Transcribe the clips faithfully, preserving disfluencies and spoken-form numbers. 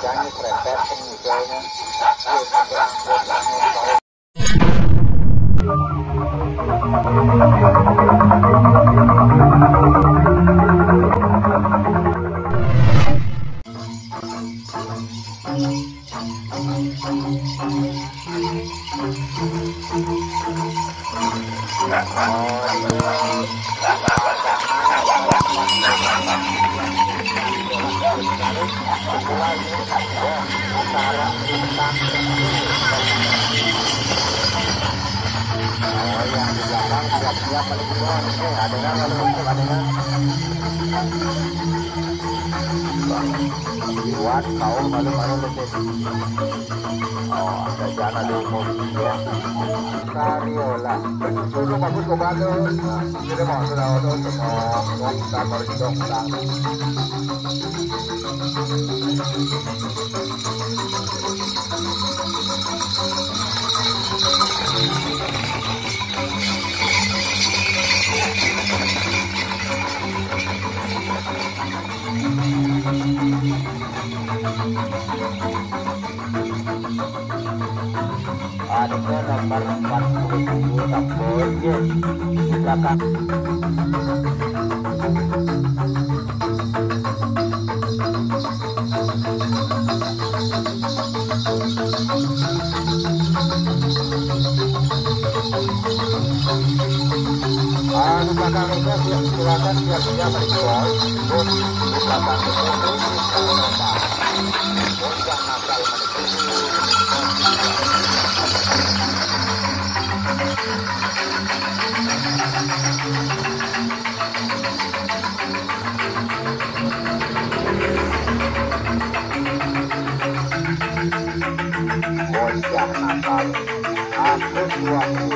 Kacangnya serempet pengusaanya. Iya, seberang belakangnya tahu. Buat kau malu-malu lebih. Oh, ada jana di mobil ya. Kariola. Sudah bagus kok bagus. Sudah mau sudah ada semua dong kamar dong dong. Adanya nomor empat puluh tujuh Kamboja di belakang. Ah, di belakang itu silakan siap-siap berikut. Di belakang itu silakan. Bocah nakal bocah nakal. Aku suami.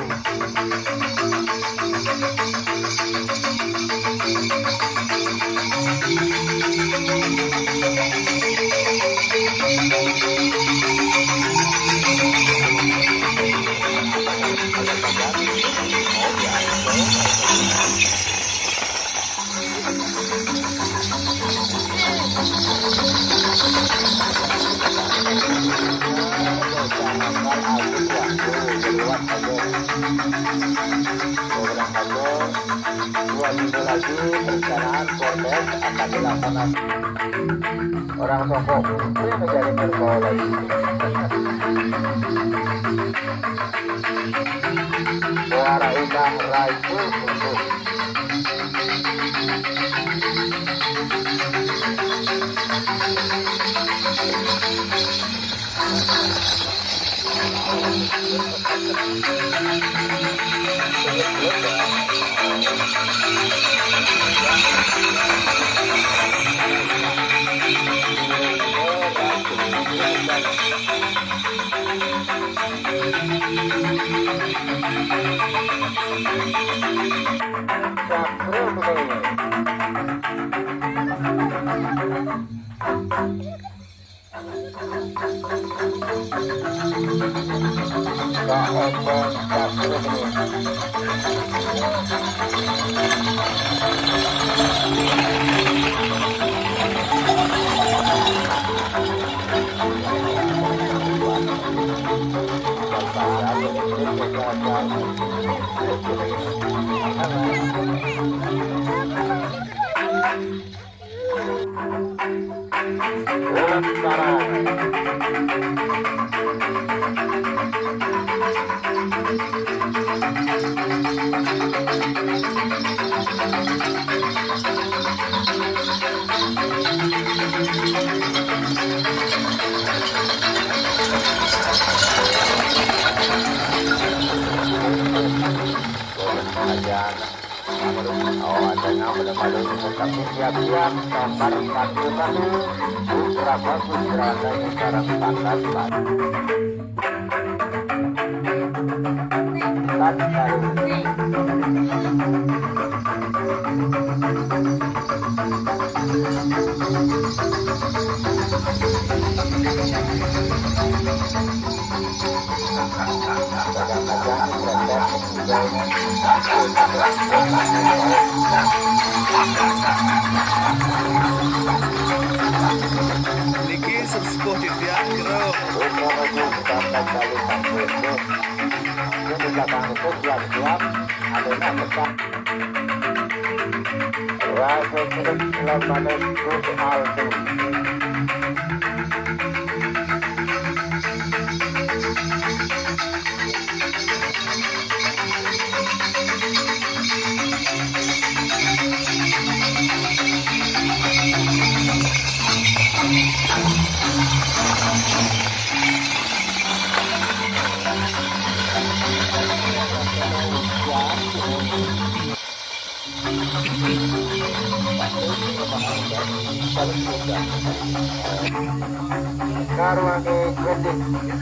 Dua minggu lagi perencanaan Polres akan dilaksanakan. Orang Songkok mungkin menjadi kerbau lagi. Muara Indah Raiju untuk siap-siap nomor satu satu Putra Bagus Randanya sekarang pangkat empat kali Likis Langsung sebuah titian bro. Di belakang itu siap-siap adanya pecah. Raja Suluk Sulaiman Gus Aldi. Karwangi Gedik.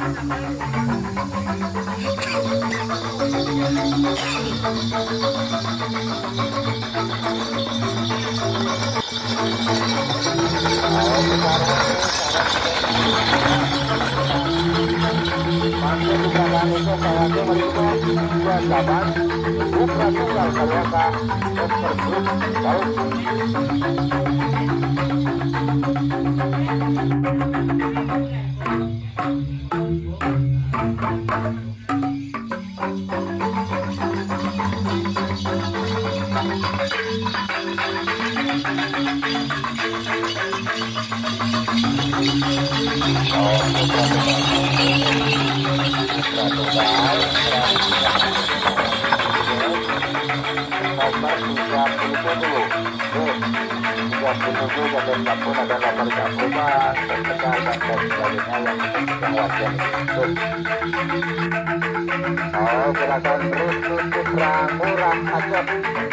Oh, gerakan Rizky Putra murah aja,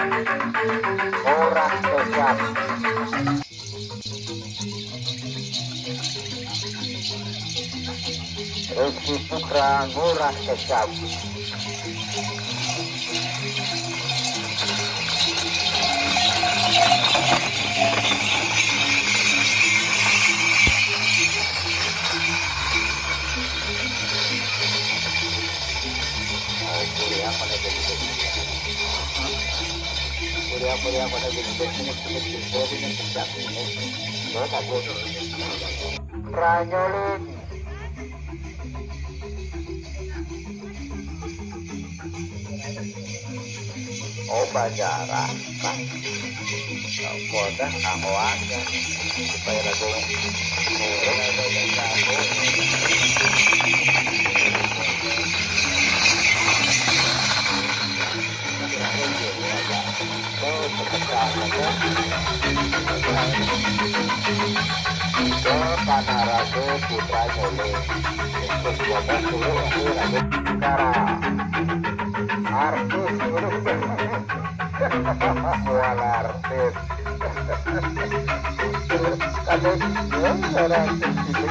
murah kecap. Rizky Putra murah kecap. Kuliah pada Ranyolin. Oh, Banjaran kan bodah awaja supaya lagu murah ada yang jago. Panaraga Putra Nyole untuk dua belas dulu aku lagu Kara artis mual artis kalau orang artis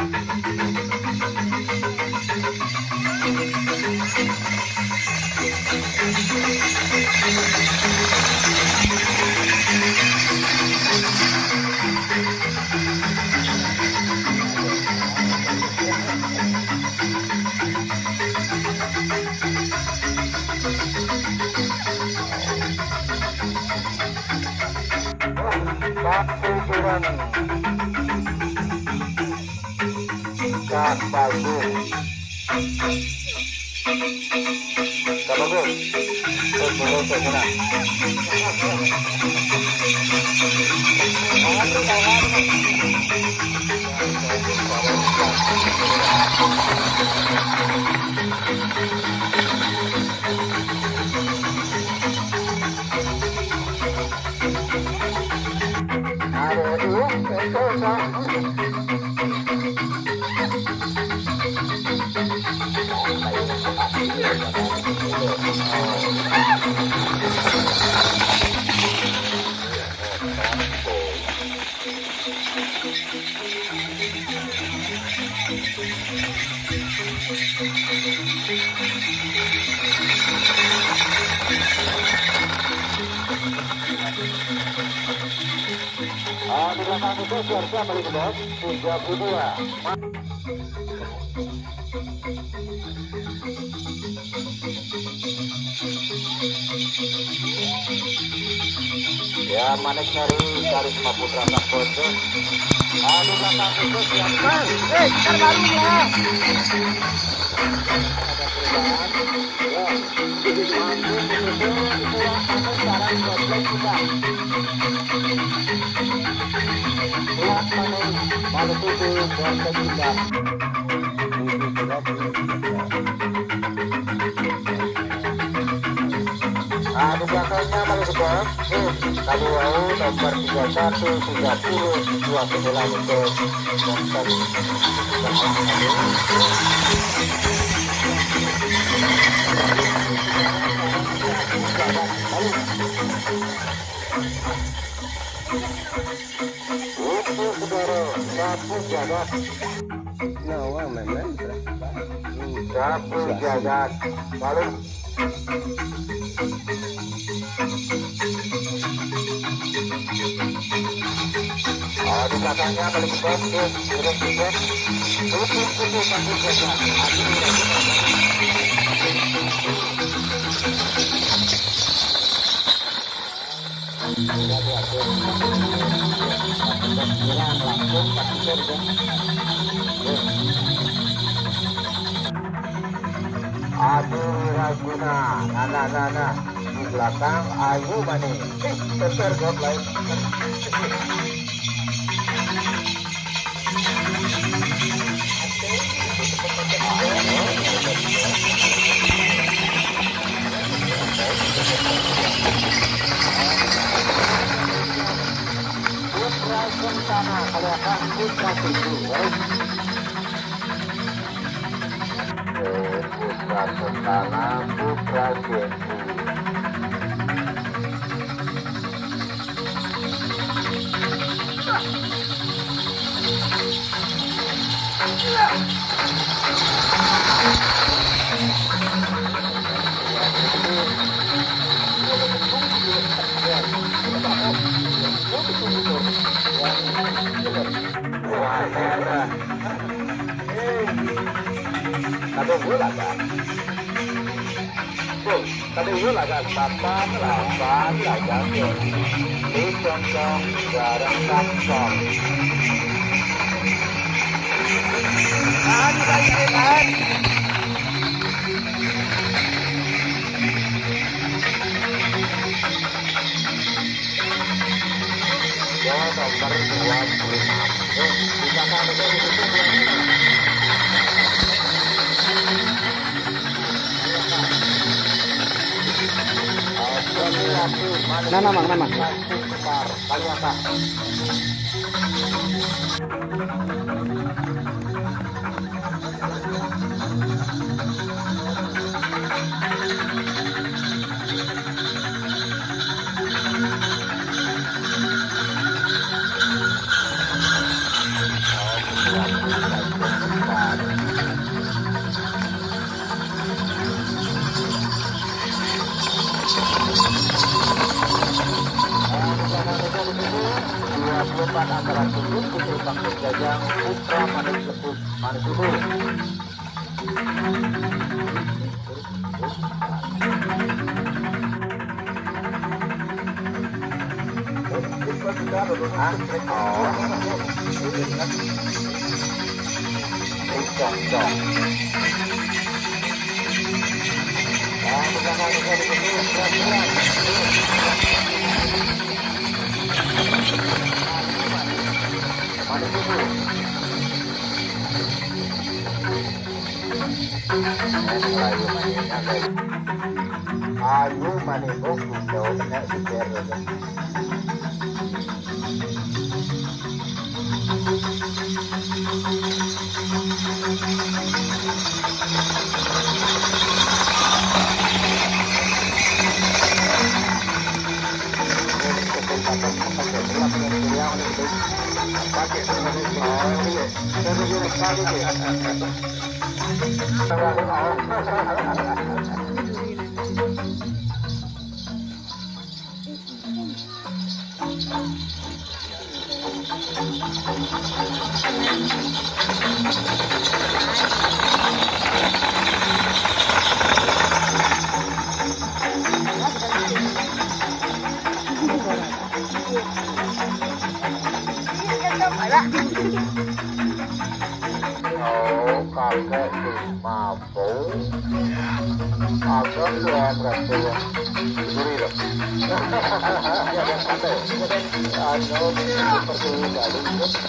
Kuburan Kak Bagus Kak Bagus terus dulu ke sana di belakang itu siap-siap balik ke bawah tiga puluh dua. Ya, Manik dari Karisma Putra Sakojo. Anu belakang itu siapa? Eh, terbaru ya. Ada perubahan. Ya, mampu betul itu anu sekarang komplek kita. Lihat Manik, malu tujuh komplek kita. Nah, di belakangnya malu sekolah. Kali wau nomor tiga satu tiga puluh dua sembilan itu dokter. Itu saudara sapu jagat. Nawa memang. Sapu jagat. Lalu oh, di belakangnya balik ke bawah, tuh, turun ke bawah, tutup, tutup, sapu jagat. Adi Raguna, nana nana di belakang Ayu Mani, eh besar god lain. Putra Sentana, kalau apa Putra Tujuh, Putra Sentana, Putra Jensu. Tadi gula kan? Tuh, tadi gula kan? Papan, lapan, lapan, di congkong, garang congkong. Tahan, tahan, tahan. Ya, nomor dua puluh enam. Eh, bisa kan ada di situ. Nama, nama, nama. Kali apa? Antara tujuh putri bangkit jajang putra manik sebut manik tubuh. Ayu Maniko Gusto na Ibero. kakek itu mampu agak keren berarti ya diberi dong ya yang kata anu seperti galuh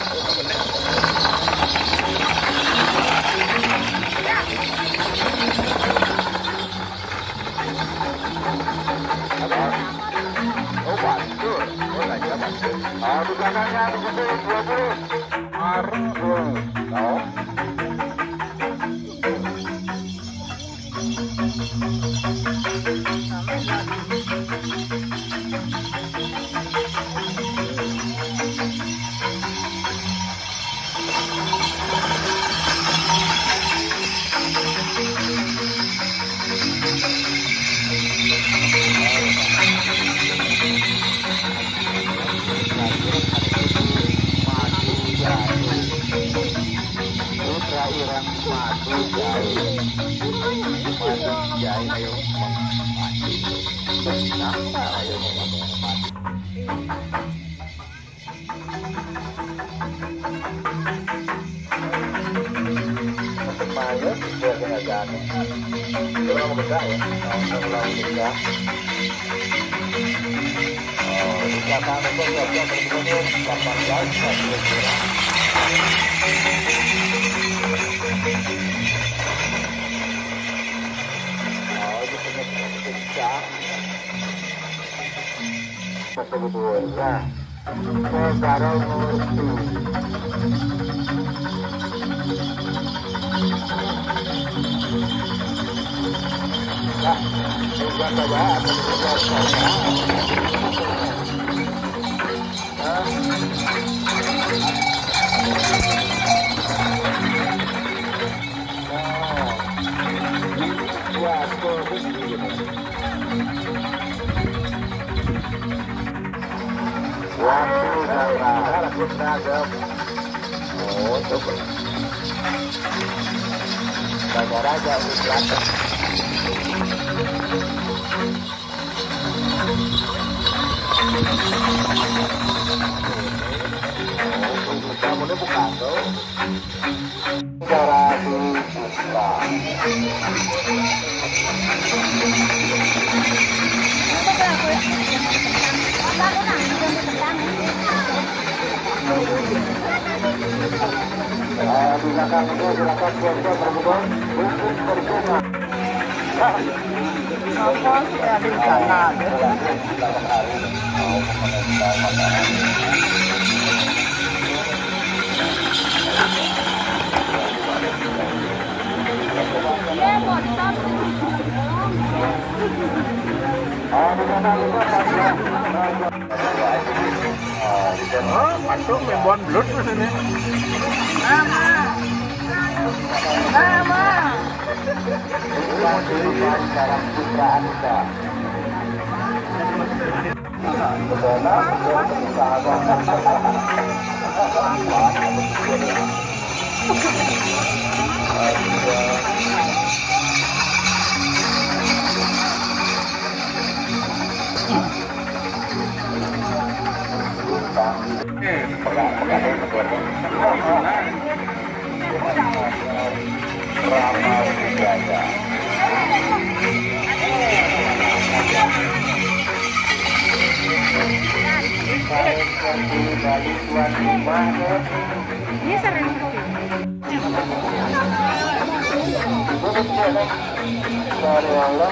apa oh bantur oh lagi bantur ah di belakangnya di situ dua puluh arung oh irang madu jahe madu jahe ayo mati kenapa ayo mati semuanya sudah dengan jahe kalau mau kerja ya kalau mau kerja oh di belakang itu kerja berbunyi delapan belas sebetulnya negara ngerti ya juga saja ada juga saja ya aku begini waktu darah aku seragam oh coba banyak raja di belakang oh kamu ini bukan tuh darah dibuka di belakang itu silakan keluarga berbunga untuk berbunga. Apa sih ada di sana? Oh, masuk membon belut di sini. Nama, nama. Kehidupan dalam putra Anda. Ini sering dari Allah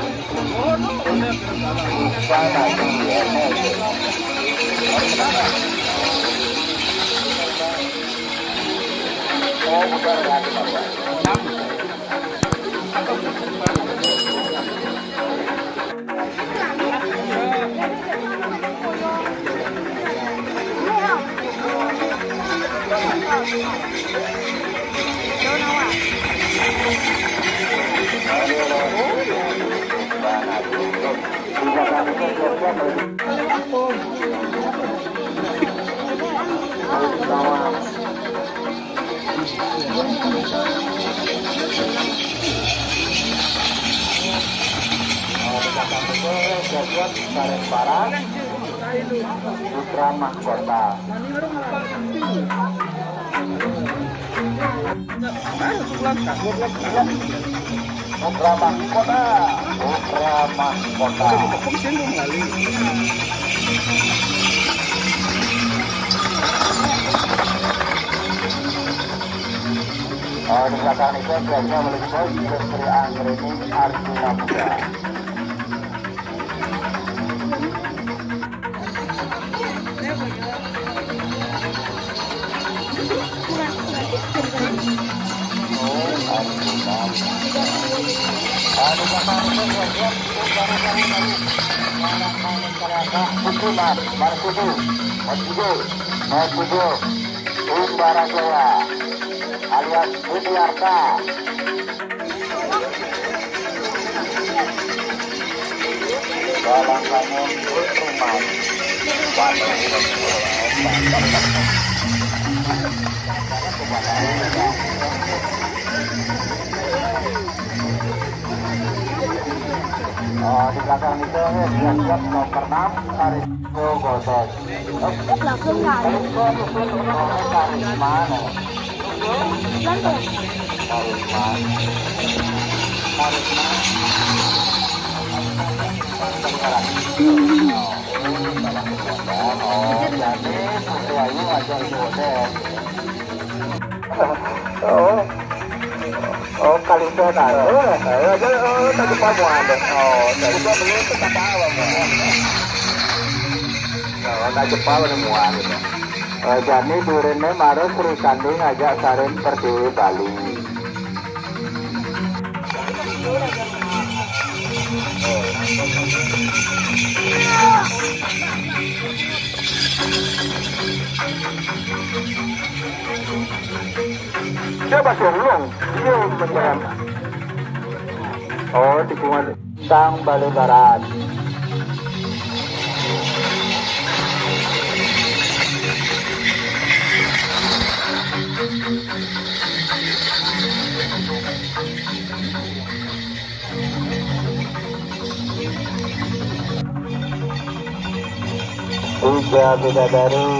oh bukan lagi Bapak Parang Putra Mahkota. Baru pulang kabur lagi. Putra mahkota, putra mahkota. Kok sini kali. Oh, di belakang itu biasanya meliput Industri Anggrek Arjuna Muda. Bukuman, Markudu, Markudu, Markudu, Umbarajaya, alias Budiarta. Dalam bangun rumah, oh, di belakang itu siap-siap nomor enam Karisma Gosos. Langsung kali. Karisma, Langsung. Karisma, Karisma. Oh, jadi Putri Ayu aja itu deh. Oh. Oh, kali sana. Oh, aja oh, tadi kamu ada. Oh, tadi gua belum tetap apa mau. Oh, tadi apa semua gitu. Oh, jadi durene marus Sri Kandi ngajak Sarin Pertiwi Bali. Siapa Surlung? Iya, beneran. Oh, tikungan Sang Bali Barat. Tiga bidadari.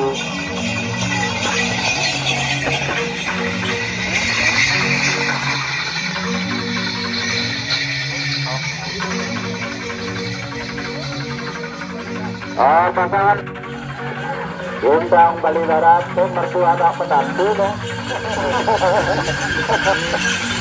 Oh, pasangan Bintang Bali Barat itu mertua anak penantu deh.